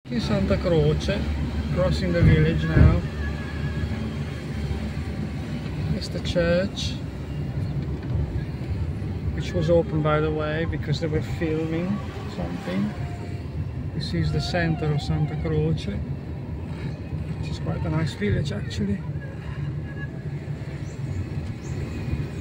In Santa Croce, crossing the village now. It's the church, which was open, by the way, because they were filming something. This is the center of Santa Croce, which is quite a nice village actually.